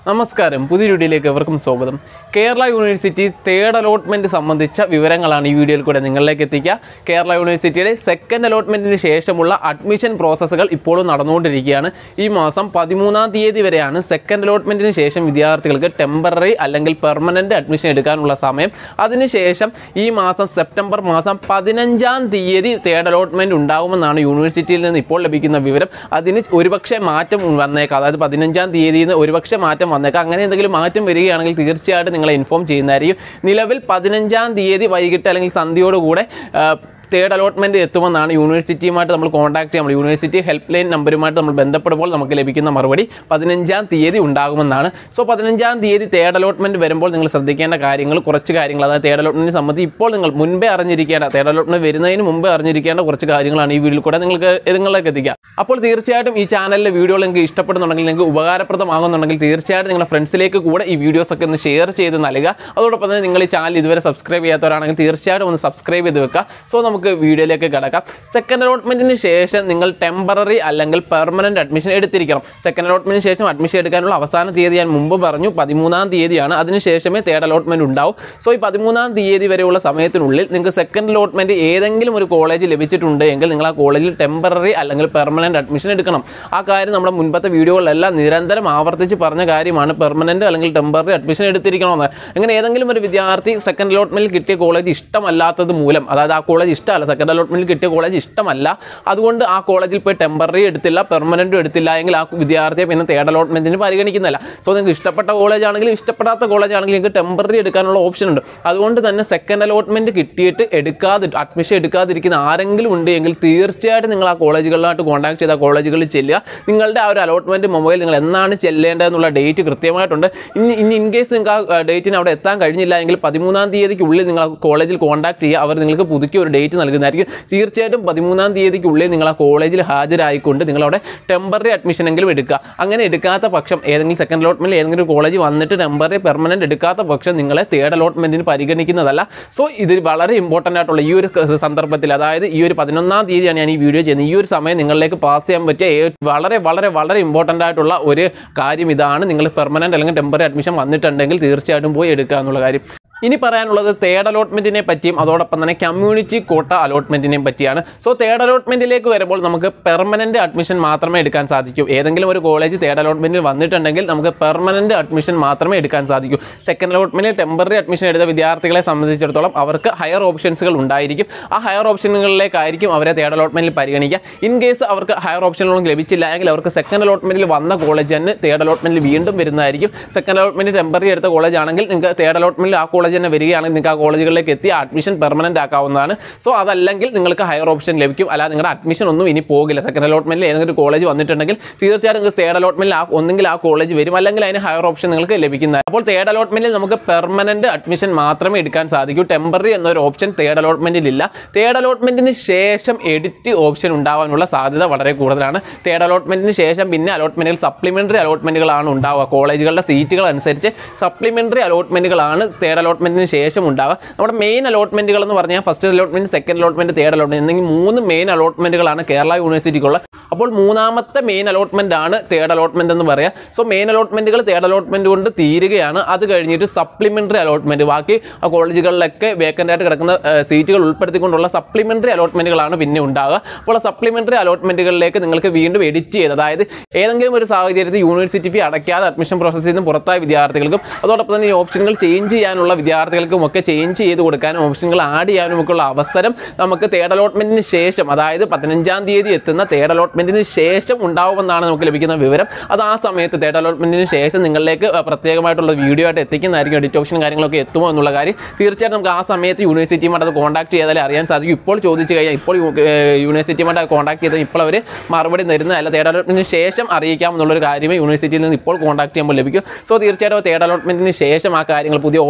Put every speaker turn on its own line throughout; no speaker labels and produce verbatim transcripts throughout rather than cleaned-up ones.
നമസ്കാരം, പുതിയ വീഡിയോയിലേക്ക് എവർക്കും സ്വാഗതം. കേരള യൂണിവേഴ്സിറ്റി തേർഡ് അലോട്ട്മെൻറ്റ് സംബന്ധിച്ച വിവരങ്ങളാണ് ഈ വീഡിയോയിൽ കൂടെ നിങ്ങളിലേക്ക് എത്തിക്കുക. കേരള യൂണിവേഴ്സിറ്റിയുടെ സെക്കൻഡ് അലോട്ട്മെൻറ്റിന് ശേഷമുള്ള അഡ്മിഷൻ പ്രോസസ്സുകൾ ഇപ്പോഴും നടന്നുകൊണ്ടിരിക്കുകയാണ്. ഈ മാസം പതിമൂന്നാം തീയതി വരെയാണ് സെക്കൻഡ് അലോട്ട്മെൻറ്റിന് ശേഷം വിദ്യാർത്ഥികൾക്ക് ടെമ്പററി അല്ലെങ്കിൽ പെർമനൻറ്റ് അഡ്മിഷൻ എടുക്കാനുള്ള സമയം. അതിനുശേഷം ഈ മാസം സെപ്റ്റംബർ മാസം പതിനഞ്ചാം തീയതി തേർഡ് അലോട്ട്മെൻറ്റ് ഉണ്ടാകുമെന്നാണ് യൂണിവേഴ്സിറ്റിയിൽ നിന്ന് ഇപ്പോൾ ലഭിക്കുന്ന വിവരം. അതിന് ഒരുപക്ഷെ മാറ്റം വന്നേക്കാം, അതായത് പതിനഞ്ചാം തീയതിയിൽ നിന്ന് ഒരുപക്ഷെ മാറ്റം വന്നേക്കാം. അങ്ങനെ എന്തെങ്കിലും മാറ്റം വരികയാണെങ്കിൽ തീർച്ചയായിട്ടും നിങ്ങളെ ഇൻഫോം ചെയ്യുന്നതായിരിക്കും. നിലവിൽ പതിനഞ്ചാം തീയതി വൈകിട്ട് അല്ലെങ്കിൽ സന്ധ്യയോടുകൂടെ തേർഡ് അലോട്ട്മെൻറ്റ് എത്തുമെന്നാണ് യൂണിവേഴ്സിറ്റിയുമായിട്ട് നമ്മൾ കോൺടാക്ട് ചെയ്യുമ്പോൾ യൂണിവേഴ്സിറ്റി ഹെൽപ്പ് ലൈൻ നമ്പറുമായിട്ട് നമ്മൾ ബന്ധപ്പെടുമ്പോൾ നമുക്ക് ലഭിക്കുന്ന മറുപടി പതിനഞ്ചാം തീയതി ഉണ്ടാകുമെന്നാണ്. സോ പതിനഞ്ചാം തീയതി തേർഡ് അലോട്ട്മെൻറ്റ് വരുമ്പോൾ നിങ്ങൾ ശ്രദ്ധിക്കേണ്ട കാര്യങ്ങൾ കുറച്ച് കാര്യങ്ങൾ, അതായത് തേർഡ് അലോട്ട്മെൻറ്റിനെ സംബന്ധിച്ച് ഇപ്പോൾ നിങ്ങൾ മുൻപേ അറിഞ്ഞിരിക്കേണ്ട, തേർഡ് അലോട്ട്മെൻറ്റ് വരുന്നതിന് മുമ്പേ അറിഞ്ഞിരിക്കേണ്ട കുറച്ച് കാര്യങ്ങളാണ് ഈ വീഡിയോയിൽ കൂടെ നിങ്ങൾക്ക് നിങ്ങളിലേക്ക് എത്തിക്കുക. അപ്പോൾ തീർച്ചയായിട്ടും ഈ ചാനലിലെ വീഡിയോകൾ നിങ്ങൾക്ക് ഇഷ്ടപ്പെടുന്നുണ്ടെങ്കിൽ, നിങ്ങൾക്ക് ഉപകാരപ്രദമാകുന്നുണ്ടെങ്കിൽ തീർച്ചയായിട്ടും നിങ്ങളുടെ ഫ്രണ്ട്സിലേക്ക് കൂടെ ഈ വീഡിയോസ് ഒക്കെ ഒന്ന് ഷെയർ ചെയ്ത് നൽകുക. അതോടൊപ്പം തന്നെ നിങ്ങൾ ഈ ചാനൽ ഇതുവരെ സബ്സ്ക്രൈബ് ചെയ്യാത്തവരാണെങ്കിൽ തീർച്ചയായിട്ടും ഒന്ന് സബ്സ്ക്രൈബ് ചെയ്ത് വെക്കുക. സോ നമുക്ക് വീഡിയോയിലേക്ക് കടക്കാം. സെക്കൻഡ് അലോട്ട്മെന്റിന് ശേഷം നിങ്ങൾ ടെമ്പററി അല്ലെങ്കിൽ പെർമനന്റ് അഡ്മിഷൻ എടുത്തിരിക്കണം. സെക്കൻഡ് അലോട്ട്മെന്റിന് ശേഷം അഡ്മിഷൻ എടുക്കാനുള്ള അവസാന തീയതി ഞാൻ മുമ്പ് പറഞ്ഞു പതിമൂന്നാം തീയതിയാണ്. അതിനുശേഷമേ തേർഡ് അലോട്ട്മെന്റ് ഉണ്ടാവും. സോ ഈ പതിമൂന്നാം തീയതി വരെയുള്ള സമയത്തിനുള്ളിൽ നിങ്ങൾക്ക് സെക്കൻഡ് അലോട്ട്മെന്റ് ഏതെങ്കിലും ഒരു കോളേജ് ലഭിച്ചിട്ടുണ്ട് എങ്കിൽ നിങ്ങൾ ആ കോളേജിൽ ടെമ്പററി അല്ലെങ്കിൽ പെർമനന്റ് അഡ്മിഷൻ എടുക്കണം. ആ കാര്യം നമ്മുടെ മുൻപത്തെ വീഡിയോകളിലെല്ലാം നിരന്തരം ആവർത്തിച്ച് പറഞ്ഞ കാര്യമാണ്. പെർമനന്റ് അല്ലെങ്കിൽ ടെമ്പററി അഡ്മിഷൻ എടുത്തിരിക്കണമെന്ന്. അങ്ങനെ ഏതെങ്കിലും ഒരു വിദ്യാർത്ഥി സെക്കൻഡ് അലോട്ട്മെന്റിൽ കിട്ടിയ കോളേജ് ഇഷ്ടമല്ലാത്തത് മൂലം, അതായത് ആ കോളേജ് ഇഷ്ടമല്ല, സെക്കൻഡ് അലോട്ട്മെന്റിൽ കിട്ടിയ കോളേജ് ഇഷ്ടമല്ല, അതുകൊണ്ട് ആ കോളേജിൽ പോയി ടെമ്പററി എടുത്തില്ല, പെർമനന്റും എടുത്തില്ല എങ്കിൽ ആ വിദ്യാർത്ഥിയെ പിന്നെ തേർഡ് അലോട്ട്മെന്റിന് പരിഗണിക്കുന്നില്ല. സോ നിങ്ങൾക്ക് ഇഷ്ടപ്പെട്ട കോളേജ് ആണെങ്കിലും ഇഷ്ടപ്പെടാത്ത കോളേജ് ആണെങ്കിലും നിങ്ങൾക്ക് ടെമ്പററി എടുക്കാനുള്ള ഓപ്ഷൻ ഉണ്ട്. അതുകൊണ്ട് തന്നെ സെക്കൻഡ് അലോട്ട്മെന്റ് കിട്ടിയിട്ട് എടുക്കാതെ അഡ്മിഷൻ എടുക്കാതിരിക്കുന്ന ആരെങ്കിലും ഉണ്ട് എങ്കിൽ തീർച്ചയായിട്ടും നിങ്ങൾ ആ കോളേജുകളിലായിട്ട് കോൺടാക്ട് ചെയ്ത കോളേജുകളിൽ ചെല്ലുക. നിങ്ങളുടെ ആ ഒരു അലോട്ട്മെന്റ് മൊബൈൽ നിങ്ങൾ എന്നാണ് ചെല്ലേണ്ടതെന്നുള്ള ഡേറ്റ് കൃത്യമായിട്ടുണ്ട്. ഇനി ഇനി ഇൻ കേസ് നിങ്ങൾക്ക് ആ ഡേറ്റിന് അവിടെ എത്താൻ കഴിഞ്ഞില്ല എങ്കിൽ പതിമൂന്നാം തീയതിക്കുള്ളിൽ നിങ്ങൾ ആ കോളേജിൽ കോൺടാക്ട് ചെയ്യുക. അവർ നിങ്ങൾക്ക് പുതുക്കി ഒരു ഡേറ്റ് നൽകുന്നതായിരിക്കും. തീർച്ചയായിട്ടും പതിമൂന്നാം തീയതിക്കുള്ളിൽ നിങ്ങൾ ആ കോളേജിൽ ഹാജരായിക്കൊണ്ട് നിങ്ങളവിടെ ടെമ്പററി അഡ്മിഷൻ എങ്കിലും എടുക്കുക. അങ്ങനെ എടുക്കാത്ത പക്ഷം, ഏതെങ്കിലും സെക്കൻഡ് അലോട്ട്മെന്റിൽ ഏതെങ്കിലും ഒരു കോളേജ് വന്നിട്ട് ടെമ്പററി പെർമനന്റ് എടുക്കാത്ത പക്ഷം നിങ്ങളെ തേർഡ് അലോട്ട്മെന്റിന് പരിഗണിക്കുന്നതല്ല. സോ ഇത് വളരെ ഇമ്പോർട്ടൻ്റ് ആയിട്ടുള്ള ഈ ഒരു സന്ദർഭത്തിൽ, അതായത് ഈ ഒരു പതിനൊന്നാം തീയതിയാണ് ഞാൻ ഈ വീഡിയോ ചെയ്യുന്നത്. ഈ ഒരു സമയം നിങ്ങളിലേക്ക് പാസ് ചെയ്യാൻ പറ്റിയ വളരെ വളരെ വളരെ ഇമ്പോർട്ടൻ്റ് ആയിട്ടുള്ള ഒരു കാര്യം ഇതാണ്. നിങ്ങൾ പെർമനന്റ് അല്ലെങ്കിൽ ടെമ്പററി അഡ്മിഷൻ വന്നിട്ടുണ്ടെങ്കിൽ തീർച്ചയായിട്ടും പോയി എടുക്കുക എന്നുള്ള കാര്യം. ഇനി പറയാനുള്ളത് തേർഡ് അലോട്ട്മെന്റിനെ പറ്റിയും അതോടൊപ്പം തന്നെ കമ്മ്യൂണിറ്റി കോട്ട അലോട്ട്മെന്റിനെയും പറ്റിയാണ്. സോ തേർഡ് അലോട്ട്മെന്റിലേക്ക് വരുമ്പോൾ നമുക്ക് പെർമനന്റ് അഡ്മിഷൻ മാത്രമേ എടുക്കാൻ സാധിക്കൂ. ഏതെങ്കിലും ഒരു കോളേജ് തേർഡ് അലോട്ട്മെന്റിൽ വന്നിട്ടുണ്ടെങ്കിൽ നമുക്ക് പെർമനന്റ് അഡ്മിഷൻ മാത്രമേ എടുക്കാൻ സാധിക്കൂ. സെക്കൻഡ് അലോട്ട്മെന്റിൽ ടെമ്പററി അഡ്മിഷൻ എടുത്ത വിദ്യാർത്ഥികളെ സംബന്ധിച്ചിടത്തോളം അവർക്ക് ഹയർ ഓപ്ഷൻസുകൾ ഉണ്ടായിരിക്കും. ആ ഹയർ ഓപ്ഷനുകളിലേക്കായിരിക്കും അവരെ തേർഡ് അലോട്ട്മെന്റിൽ പരിഗണിക്കുക. ഇൻ കേസ് അവർക്ക് ഹയർ ഓപ്ഷനുകളൊന്നും ലഭിച്ചില്ല എങ്കിൽ അവർക്ക് സെക്കൻഡ് അലോട്ട്മെന്റിൽ വന്ന കോളേജ് തന്നെ തേർഡ് അലോട്ട്മെന്റിൽ വീണ്ടും വരുന്നതായിരിക്കും. സെക്കൻഡ് അലോട്ട്മെന്റിൽ ടെമ്പററി എടുത്ത കോളേജ് ആണെങ്കിൽ നിങ്ങൾക്ക് തേർഡ് അലോട്ട്മെന്റിൽ ആ കോളേജ് തന്നെ വരികയാണെങ്കിൽ നിങ്ങൾക്ക് ആ കോളേജുകളിലേക്ക് എത്തി അഡ്മിഷൻ പെർമനന്റ് ആക്കാവുന്നതാണ്. സോ അതല്ലെങ്കിൽ നിങ്ങൾക്ക് ഹയർ ഓപ്ഷൻ ലഭിക്കും. അല്ലാതെ നിങ്ങളുടെ അഡ്മിഷൻ ഒന്നും ഇനി പോകില്ല. സെക്കൻഡ് അലോട്ട്മെന്റിൽ ഏതെങ്കിലും ഒരു കോളേജ് വന്നിട്ടുണ്ടെങ്കിൽ തീർച്ചയായിട്ടും നിങ്ങൾക്ക് തേർഡ് അലോട്ട്മെന്റിൽ ആ ഒന്നെങ്കിൽ ആ കോളേജ് വരും, അല്ലെങ്കിൽ അതിന് ഹയർ ഓപ്ഷൻ നിങ്ങൾക്ക് ലഭിക്കുന്നത്. അപ്പോൾ തേർഡ് അലോട്ട്മെന്റിൽ നമുക്ക് പെർമനന്റ് അഡ്മിഷൻ മാത്രമേ എടുക്കാൻ സാധിക്കൂ. ടെമ്പററി എന്നൊരു ഓപ്ഷൻ തേർഡ് അലോട്ട്മെന്റിൽ ഇല്ല. തേർഡ് അലോട്ട്മെന്റിന് ശേഷം എഡിറ്റ് ഓപ്ഷൻ ഉണ്ടാവാനുള്ള സാധ്യത വളരെ കൂടുതലാണ്. തേർഡ് അലോട്ട്മെന്റിന് ശേഷം പിന്നെ അലോട്ട്മെന്റുകൾ സപ്ലിമെന്ററി അലോട്ട്മെന്റുകളാണ് ഉണ്ടാവുക. കോളേജുകളുടെ സീറ്റുകൾ അനുസരിച്ച് സപ്ലിമെന്ററി അലോട്ട്മെന്റുകളാണ് തേർഡ് അലോട്ട്മെന്റിന് ശേഷം ഉണ്ടാവുക. നമ്മുടെ മെയിൻ അലോട്ട്മെന്റുകൾ എന്ന് പറഞ്ഞാൽ first allotment, second allotment, third allotment എന്നെങ്കിൽ മൂന്ന് മെയിൻ അലോട്ട്മെന്റുകളാണ് കേരള യൂണിവേഴ്സിറ്റിക്കുള്ള. അപ്പോൾ മൂന്നാമത്തെ മെയിൻ അലോട്ട്മെന്റ് ആണ് തേർഡ് അലോട്ട്മെന്റ് എന്ന് പറയാം. സോ മെയിൻ അലോട്ട്മെന്റുകൾ തേർഡ് അലോട്ട്മെന്റ് കൊണ്ട് തീരുകയാണ്. അത് കഴിഞ്ഞിട്ട് സപ്ലിമെന്ററി അലോട്ട്മെന്റ്, ബാക്കി ആ കോളേജുകളിലൊക്കെ വേക്കൻ്റ് ആയിട്ട് കിടക്കുന്ന സീറ്റുകൾ ഉൾപ്പെടുത്തിക്കൊണ്ടുള്ള സപ്ലിമെന്ററി അലോട്ട്മെന്റുകളാണ് പിന്നെ ഉണ്ടാവുക. അപ്പോൾ ആ സപ്ലിമെന്ററി അലോട്ട്മെന്റുകളിലേക്ക് നിങ്ങൾക്ക് വീണ്ടും എഡിറ്റ് ചെയ്ത്, അതായത് ഏതെങ്കിലും ഒരു സാഹചര്യത്തിൽ യൂണിവേഴ്സിറ്റി ഫീ അടയ്ക്കാതെ അഡ്മിഷൻ പ്രോസസ്സിൽ നിന്ന് പുറത്തായ വിദ്യാർത്ഥികൾക്കും അതോടൊപ്പം തന്നെ ഈ ഓപ്ഷനുകൾ ചേഞ്ച് ചെയ്യാനുള്ള വിദ്യാർത്ഥികൾക്കും ഒക്കെ ചേഞ്ച് ചെയ്ത് കൊടുക്കാനും ഓപ്ഷനുകൾ ആഡ് ചെയ്യാനും ഒക്കെയുള്ള അവസരം നമുക്ക് തേർഡ് അലോട്ട്മെന്റിന് ശേഷം, അതായത് പതിനഞ്ചാം തീയതി എത്തുന്ന തേർഡ് അലോട്ട്മെന്റിന് ശേഷം ഉണ്ടാവുമെന്നാണ് നമുക്ക് ലഭിക്കുന്ന വിവരം. അത് ആ സമയത്ത് തേർഡ് അലോട്ട്മെന്റിന് ശേഷം നിങ്ങളിലേക്ക് പ്രത്യേകമായിട്ടുള്ള വീഡിയോ ആയിട്ട് എത്തിക്കുന്നതായിരിക്കും. എഡിറ്റ് ഓപ്ഷൻ കാര്യങ്ങളൊക്കെ എത്തുമോ എന്നുള്ള കാര്യം തീർച്ചയായിട്ടും നമുക്ക് ആ സമയത്ത് യൂണിവേഴ്സിറ്റിയുമായിട്ട് അത് കോൺടാക്ട് ചെയ്താലേ അറിയാൻ സാധിക്കും. ഇപ്പോൾ ചോദിച്ചു കഴിഞ്ഞാൽ, ഇപ്പോൾ യൂണിവേഴ്സിറ്റിയുമായിട്ട് കോൺടാക്ട് ചെയ്താൽ ഇപ്പോൾ അവർ മറുപടി തരുന്നതല്ല. തേർഡ് അലോട്ട്മെന്റിന് ശേഷം അറിയിക്കാം എന്നുള്ളൊരു കാര്യമേ യൂണിവേഴ്സിറ്റിയിൽ നിന്ന് ഇപ്പോൾ കോൺടാക്ട് ചെയ്യുമ്പോൾ ലഭിക്കും. സോ തീർച്ചയായിട്ടും തേർഡ് അലോട്ട്മെന്റിന് ശേഷം ആ കാര്യങ്ങൾ, പുതിയ ഓപ്ഷൻ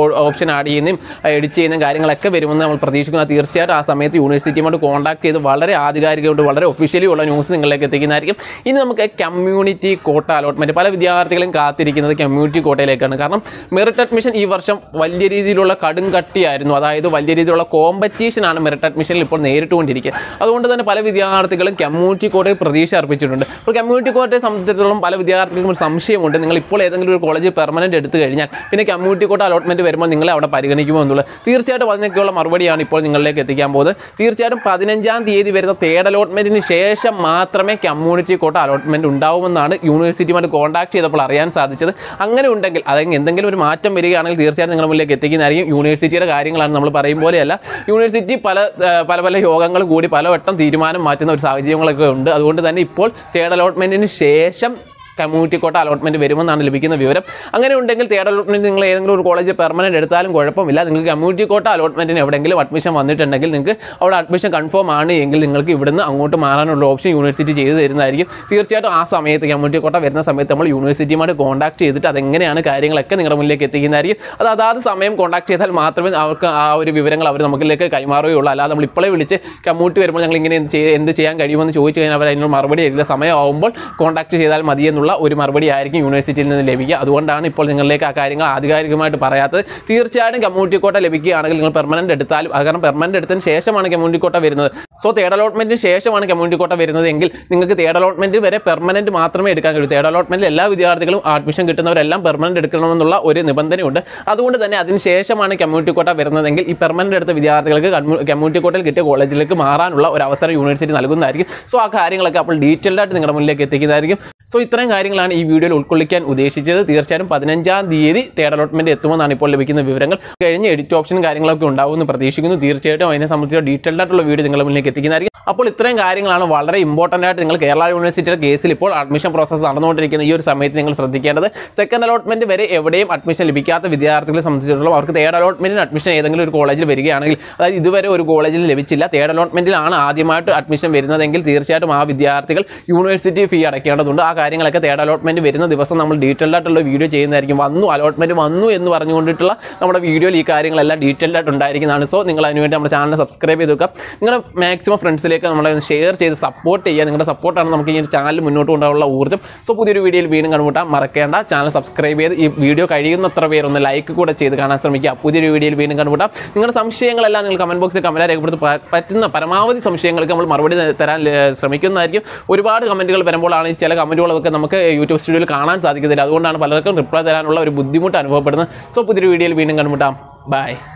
സെക്ഷൻ ആഡ് ചെയ്യുന്നതും എഡിറ്റ് ചെയ്യുന്ന കാര്യങ്ങളൊക്കെ വരുമെന്ന് നമ്മൾ പ്രതീക്ഷിക്കുന്നത്. തീർച്ചയായിട്ടും ആ സമയത്ത് യൂണിവേഴ്സിറ്റിയുമായിട്ട് കോൺടാക്ട് ചെയ്ത് വളരെ ആധികാരികമായിട്ട് വളരെ ഒഫീഷ്യലി ഉള്ള ന്യൂസ് നിങ്ങളിലേക്ക് എത്തിക്കുന്നതായിരിക്കും. ഇനി നമുക്ക് കമ്മ്യൂണിറ്റി കോട്ട അലോട്ട്മെൻറ്റ്, പല വിദ്യാർത്ഥികളും കാത്തിരിക്കുന്നത് കമ്മ്യൂണിറ്റി കോട്ടയിലേക്കാണ്. കാരണം മെറിറ്റ് അഡ്മിഷൻ ഈ വർഷം വലിയ രീതിയിലുള്ള കടും കട്ടിയായിരുന്നു. അതായത് വലിയ രീതിയിലുള്ള കോമ്പറ്റീഷനാണ് മെറിറ്റ് അഡ്മിഷനിൽ ഇപ്പോൾ നേരിട്ടുകൊണ്ടിരിക്കുക. അതുകൊണ്ട് തന്നെ പല വിദ്യാർത്ഥികളും കമ്മ്യൂണിറ്റി കോട്ടയിൽ പ്രതീക്ഷ അർപ്പിച്ചിട്ടുണ്ട്. അപ്പോൾ കമ്മ്യൂണിറ്റി കോട്ടയെ സംബന്ധിച്ചിടത്തോളം പല വിദ്യാർത്ഥികൾക്കും ഒരു സംശയമുണ്ട്. നിങ്ങൾ ഇപ്പോൾ ഏതെങ്കിലും ഒരു കോളേജ് പെർമനൻറ്റ് എടുത്തു കഴിഞ്ഞാൽ പിന്നെ കമ്മ്യൂണിറ്റി കോട്ട അലോട്ട്മെൻറ്റ് വരുമ്പോൾ നിങ്ങളെ അവിടെ പരിഗണിക്കുമോ എന്നുള്ളത്. തീർച്ചയായിട്ടും അതിനൊക്കെയുള്ള മറുപടിയാണ് ഇപ്പോൾ നിങ്ങളിലേക്ക് എത്തിക്കാൻ പോകുന്നത്. തീർച്ചയായിട്ടും പതിനഞ്ചാം തീയതി വരുന്ന തേർഡ് അലോട്ട്മെൻറ്റിന് ശേഷം മാത്രമേ കമ്മ്യൂണിറ്റി കോട്ട അലോട്ട്മെൻറ്റ് ഉണ്ടാവുമെന്നാണ് യൂണിവേഴ്സിറ്റിയുമായിട്ട് കോൺടാക്ട് ചെയ്തപ്പോൾ അറിയാൻ സാധിച്ചത്. അങ്ങനെ ഉണ്ടെങ്കിൽ അതായത് എന്തെങ്കിലും ഒരു മാറ്റം വരികയാണെങ്കിൽ തീർച്ചയായിട്ടും നിങ്ങളുടെ മുന്നിലേക്ക് എത്തിക്കുന്നതായിരിക്കും. യൂണിവേഴ്സിറ്റിയുടെ കാര്യങ്ങളാണ് നമ്മൾ പറയും പോലെയല്ല. യൂണിവേഴ്സിറ്റി പല പല പല യോഗങ്ങൾ കൂടി പലവട്ടം തീരുമാനം മാറ്റുന്ന ഒരു സാഹചര്യങ്ങളൊക്കെ ഉണ്ട്. അതുകൊണ്ട് തന്നെ ഇപ്പോൾ തേർഡ് അലോട്ട്മെൻറ്റിന് ശേഷം കമ്മ്യൂണിറ്റി കോട്ട അലോട്ട്മെൻറ്റ് വരുമെന്നാണ് ലഭിക്കുന്ന വിവരം. അങ്ങനെ ഉണ്ടെങ്കിൽ തേർഡ് അലോട്ട്മെൻറ്റ് നിങ്ങൾ ഏതെങ്കിലും ഒരു കോളേജ് പെർമനൻറ്റ് എടുത്താലും കുഴപ്പമില്ല. നിങ്ങൾക്ക് കമ്മ്യൂണിറ്റി കോട്ട അലോട്ട്മെൻറ്റിന് എവിടെയെങ്കിലും അഡ്മിഷൻ വന്നിട്ടുണ്ടെങ്കിൽ നിങ്ങൾക്ക് അവിടെ അഡ്മിഷൻ കൺഫേം ആണ് എങ്കിൽ നിങ്ങൾക്ക് ഇവിടുന്ന് അങ്ങോട്ട് മാറാനുള്ള ഓപ്ഷൻ യൂണിവേഴ്സിറ്റി ചെയ്ത് തരുന്നതായിരിക്കും. തീർച്ചയായിട്ടും ആ സമയത്ത് കമ്മ്യൂണിറ്റി കോട്ട വരുന്ന സമയത്ത് നമ്മൾ യൂണിവേഴ്സിറ്റിയുമായിട്ട് കോൺടാക്ട് ചെയ്തിട്ട് അതെങ്ങനെയാണ് കാര്യങ്ങളൊക്കെ നിങ്ങളുടെ മുന്നിലേക്ക് എത്തിക്കുന്നതായിരിക്കും. അത് അതാത് സമയം കോൺടാക്ട് ചെയ്താൽ മാത്രമേ അവർക്ക് ആ ഒരു വിവരങ്ങൾ അവർ നമുക്കിലേക്ക് കൈമാറുകയുള്ളൂ. അല്ലാതെ നമ്മൾ ഇപ്പോഴേ വിളിച്ച് കമ്മ്യൂണിറ്റി വരുമ്പോൾ ഞങ്ങൾ ഇങ്ങനെ എന്ത് ചെയ്യാൻ കഴിയുമെന്ന് ചോദിച്ചു കഴിഞ്ഞാൽ അവർ അതിനൊരു മറുപടി ആയിരിക്കില്ല. സമയമാകുമ്പോൾ കോൺടാക്ട് ചെയ്താൽ മതിയെന്നുള്ള ഒരു മറുപടി ആയിരിക്കും യൂണിവേഴ്സിറ്റിയിൽ നിന്ന് ലഭിക്കുക. അതുകൊണ്ടാണ് ഇപ്പോൾ നിങ്ങളിലേക്ക് ആ കാര്യങ്ങൾ ആധികാരികമായിട്ട് പറയാത്തത്. തീർച്ചയായിട്ടും കമ്മ്യൂണിറ്റി കോട്ട ലഭിക്കുകയാണെങ്കിൽ നിങ്ങൾ പെർമനന്റ് എടുത്താലും, കാരണം പെർമനന്റ് എടുത്തതിന് ശേഷമാണ് കമ്മ്യൂണിറ്റി കോട്ട വരുന്നത്. സോ തേർഡ് അലോട്ട്മെന്റിന് ശേഷമാണ് കമ്മ്യൂണിറ്റി കോട്ട വരുന്നത് എങ്കിൽ നിങ്ങൾക്ക് തേർഡ് അലോട്ട്മെന്റ് വരെ പെർമനന്റ് മാത്രമേ എടുക്കാൻ കഴിയൂ. തേർഡ് അലോട്ട്മെന്റിൽ എല്ലാ വിദ്യാർത്ഥികളും അഡ്മിഷൻ കിട്ടുന്നവരെല്ലാം പെർമനന്റ് എടുക്കണമെന്നുള്ള ഒരു നിബന്ധനയുണ്ട്. അതുകൊണ്ട് തന്നെ അതിന് ശേഷമാണ് കമ്മ്യൂണിറ്റി കോട്ട വരുന്നതെങ്കിൽ ഈ പെർമനന്റ് എടുത്ത വിദ്യാർത്ഥികൾക്ക് കമ്മ്യൂണിറ്റി കോട്ടയിൽ കിട്ടിയ കോളേജിലേക്ക് മാറാനുള്ള ഒരു അവസരം യൂണിവേഴ്സിറ്റി നൽകുന്നതായിരിക്കും. സോ ആ കാര്യങ്ങളൊക്കെ അപ്പോൾ ഡീറ്റെയിൽഡ് ആയിട്ട് നിങ്ങളുടെ മുന്നിലേക്ക് എത്തിക്കുന്നതായിരിക്കും. സോ ഇത്രയും കാര്യങ്ങളാണ് ഈ വീഡിയോയിൽ ഉൾക്കൊള്ളിക്കാൻ ഉദ്ദേശിച്ചത്. തീർച്ചയായും പതിനഞ്ചാം തീയതി തേർഡ് അലോട്ട്മെന്റ് എത്തുമെന്നാണ് ഇപ്പോൾ ലഭിക്കുന്ന വിവരങ്ങൾ. കഴിഞ്ഞ എഡിറ്റ് ഓപ്ഷൻ കാര്യങ്ങളൊക്കെ ഉണ്ടാവുമെന്ന് പ്രതീക്ഷിക്കുന്നു. തീർച്ചയായിട്ടും അതിനെ സംബന്ധിച്ച ഡീറ്റെയിൽഡ് ആയിട്ടുള്ള വീഡിയോ നിങ്ങളുടെ മുന്നിലേക്ക് എത്തിക്കുന്നതായിരിക്കും. അപ്പോൾ ഇത്രയും കാര്യങ്ങളാണ് വളരെ ഇമ്പോർട്ടൻ്റ് ആയിട്ട് നിങ്ങൾ കേരള യൂണിവേഴ്സിറ്റിയുടെ കേസിൽ ഇപ്പോൾ അഡ്മിഷൻ പ്രോസസ്സ് നടന്നുകൊണ്ടിരിക്കുന്ന ഈ ഒരു സമയത്ത് നിങ്ങൾ ശ്രദ്ധിക്കേണ്ടത്. സെക്കൻഡ് അലോട്ട്മെന്റ് വരെ എവിടെയും അഡ്മിഷൻ ലഭിക്കാത്ത വിദ്യാർത്ഥികളെ സംബന്ധിച്ചിടത്തോളം അവർക്ക് തേർഡ് അലോട്ട്മെന്റിന് അഡ്മിഷൻ ഏതെങ്കിലും ഒരു കോളേജിൽ വരികയാണെങ്കിൽ, അതായത് ഇതുവരെ ഒരു കോളേജിൽ ലഭിച്ചില്ല, തേർഡ് അലോട്ട്മെന്റിലാണ് ആദ്യമായിട്ട് അഡ്മിഷൻ വരുന്നതെങ്കിൽ തീർച്ചയായിട്ടും ആ വിദ്യാർത്ഥികൾ യൂണിവേഴ്സിറ്റി ഫീ അടയ്ക്കേണ്ടതുണ്ട്. ആ കാര്യങ്ങളൊക്കെ തേർഡ് അലോട്ട്മെന്റ് വരുന്ന ദിവസം നമ്മൾ ഡീറ്റെയിൽഡ് ആയിട്ടുള്ള വീഡിയോ ചെയ്യുന്നതായിരിക്കും. വന്നു അലോട്ട്മെന്റ് വന്നു എന്ന് പറഞ്ഞുകൊണ്ടിട്ടുള്ള നമ്മുടെ വീഡിയോയിൽ ഈ കാര്യങ്ങളെല്ലാം ഡീറ്റെയിൽഡ് ആയിട്ട് ഉണ്ടായിരിക്കുന്നതാണ്. സോ നിങ്ങൾ അതിനുവേണ്ടി നമ്മുടെ ചാനൽ സബ്സ്ക്രൈബ് ചെയ്ത് വെക്കുക. നിങ്ങളുടെ മാക്സിമം ഫ്രണ്ട്സിലേക്ക് നമ്മളെ ഷെയർ ചെയ്ത് സപ്പോർട്ട് ചെയ്യുക. നിങ്ങളുടെ സപ്പോർട്ടാണ് നമുക്ക് ഈ ചാനൽ മുന്നോട്ട് കൊണ്ടുപോകാനുള്ള ഊർജ്ജം. സോ പുതിയൊരു വീഡിയോയിൽ വീണ്ടും കണ്ടുമുട്ടാം. മറക്കേണ്ട, ചാനൽ സബ്സ്ക്രൈബ് ചെയ്ത് ഈ വീഡിയോ കഴിയുന്നത്ര പേരൊന്ന് ലൈക്ക് കൂടെ ചെയ്ത് കാണാൻ ശ്രമിക്കുക. പുതിയൊരു വീഡിയോയിൽ വീണ്ടും കണ്ടുമുട്ടാം. നിങ്ങളുടെ സംശയങ്ങളെല്ലാം നിങ്ങൾ കമന്റ് ബോക്സിൽ കമന്റ് രേഖപ്പെടുത്തി പറ്റുന്ന പരമാവധി സംശയങ്ങൾക്ക് നമ്മൾ മറുപടി തരാൻ ശ്രമിക്കുന്നതായിരിക്കും. ഒരുപാട് കമന്റുകൾ വരുമ്പോഴാണ് ചില കമന്റുകളൊക്കെ നമുക്ക് യൂട്യൂബ് സ്റ്റുഡിയോയിൽ കാണാൻ സാധിക്കത്തില്ല. അതുകൊണ്ടാണ് പലർക്കും റിപ്ലൈ തരാനുള്ള ഒരു ബുദ്ധിമുട്ട് അനുഭവപ്പെടുന്നത്. സോ പുതിയൊരു വീഡിയോയിൽ വീണ്ടും കണ്ടുമുട്ടാം. ബൈ.